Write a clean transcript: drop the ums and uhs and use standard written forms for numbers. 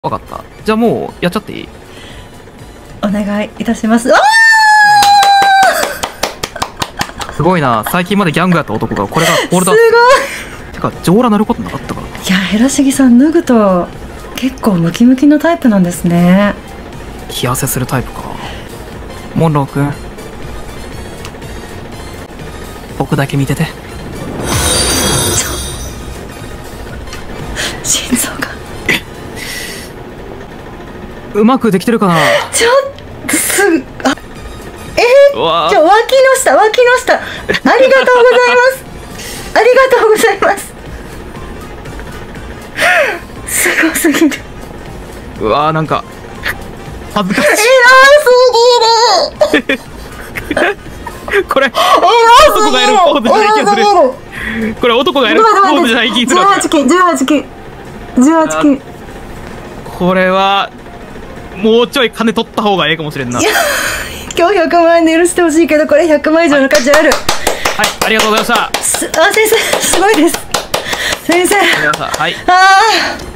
わかった。じゃあもう、やっちゃっていい？ お願いいたします。 すごいな。最近までギャングやった男が、これがホールダー。 すてか、上裸なることなかったから。 ごい。いや、ヘラシギさん脱ぐと結構ムキムキのタイプなんですね。 気痩せするタイプか。モンロー君、僕だけ見てて。 心臓がうまくできてるかな。 ちょっとうわ脇の下ありがとうございますありがとうございますすごすぎる。 うわー、なんか恥ずかしい。 すぎるこれ男がやるポーズじゃない気がする。これ男がやるポーズじゃない気がする。 18金これはもうちょい金取った方がええかもしれんな。はい、 今日100万円で許してほしいけど、これ100万以上の価値ある。 ありがとうございました。 先生すごいです先生。 皆さん、はい。 ああ